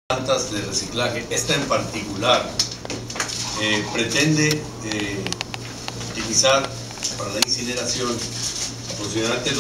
plantas de reciclaje. Esta en particular pretende utilizar para la incineración aproximadamente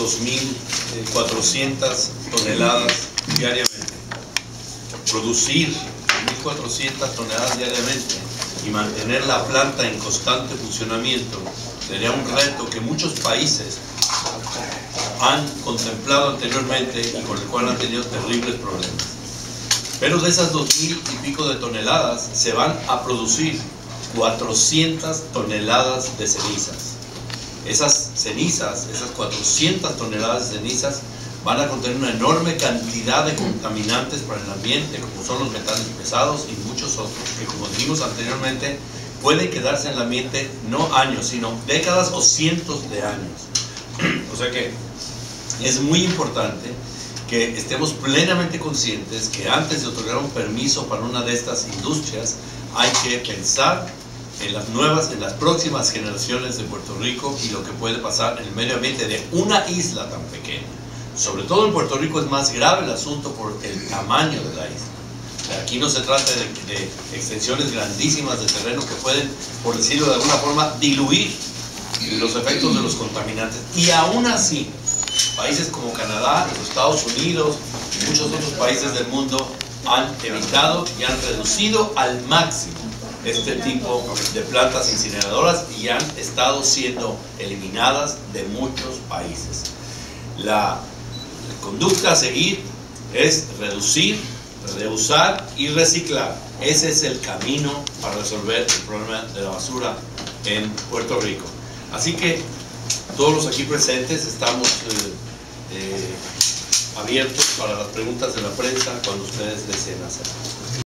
2.400 toneladas diariamente. Producir 1.400 toneladas diariamente y mantener la planta en constante funcionamiento sería un reto que muchos países han contemplado anteriormente y con el cual han tenido terribles problemas. Pero de esas 2.000 y pico de toneladas se van a producir 400 toneladas de cenizas. Esas cenizas, esas 400 toneladas de cenizas van a contener una enorme cantidad de contaminantes para el ambiente, como son los metales pesados y muchos otros, que como dijimos anteriormente, pueden quedarse en el ambiente no años, sino décadas o cientos de años. O sea que es muy importante que estemos plenamente conscientes que antes de otorgar un permiso para una de estas industrias hay que pensar en las nuevas, en las próximas generaciones de Puerto Rico y lo que puede pasar en el medio ambiente de una isla tan pequeña. Sobre todo en Puerto Rico es más grave el asunto por el tamaño de la isla. Aquí no se trata de extensiones grandísimas de terreno que pueden, por decirlo de alguna forma, diluir los efectos de los contaminantes. Y aún así, países como Canadá, los Estados Unidos y muchos otros países del mundo han evitado y han reducido al máximo este tipo de plantas incineradoras y han estado siendo eliminadas de muchos países. La conducta a seguir es reducir, reusar y reciclar. Ese es el camino para resolver el problema de la basura en Puerto Rico. Así que todos los aquí presentes estamos abiertos para las preguntas de la prensa cuando ustedes deseen hacerlas.